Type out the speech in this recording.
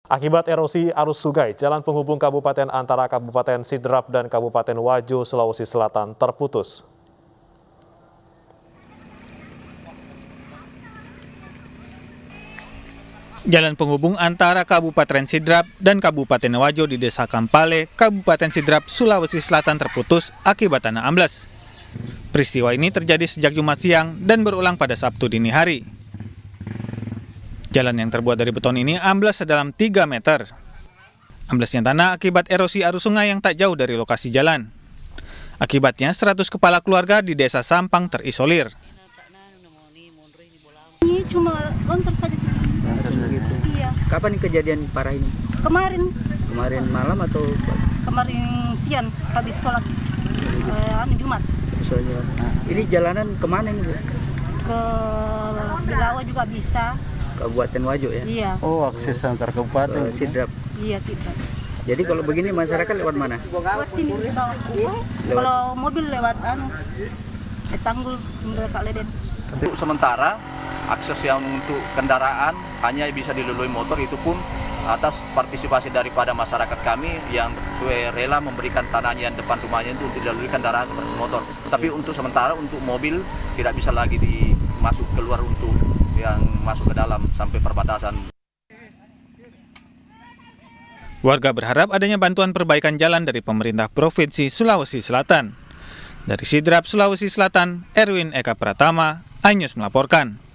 Akibat erosi arus sungai, jalan penghubung kabupaten antara Kabupaten Sidrap dan Kabupaten Wajo, Sulawesi Selatan terputus. Jalan penghubung antara Kabupaten Sidrap dan Kabupaten Wajo di Desa Kampale, Kabupaten Sidrap, Sulawesi Selatan terputus akibat tanah ambles. Peristiwa ini terjadi sejak Jumat siang dan berulang pada Sabtu dini hari. Jalan yang terbuat dari beton ini ambles sedalam 3 meter. Amblesnya tanah akibat erosi arus sungai yang tak jauh dari lokasi jalan. Akibatnya 100 kepala keluarga di Desa Sampang terisolir. Ini cuma lontar saja. Gitu. Iya. Kapan kejadian parah ini? Kemarin. Kemarin malam atau? Kemarin siang, habis sholat Jumat. Ini jalanan kemana ini, Bu? Ke Belawa juga bisa. Kabupaten Wajo ya? Iya. Oh, akses antar kabupaten. Sidrap. Iya, Sidrap. Jadi kalau begini masyarakat lewat mana? Lewat sini di bawah. Kalau mobil lewat tanggul Kak Leden. Untuk sementara akses yang untuk kendaraan hanya bisa dilalui motor, itu pun atas partisipasi daripada masyarakat kami yang rela memberikan tanahnya yang depan rumahnya itu untuk dilalui kendaraan seperti motor. Tapi untuk sementara untuk mobil tidak bisa lagi masuk keluar untuk yang masuk ke dalam sampai perbatasan. Warga berharap adanya bantuan perbaikan jalan dari pemerintah Provinsi Sulawesi Selatan. Dari Sidrap, Sulawesi Selatan, Erwin Eka Pratama, iNews melaporkan.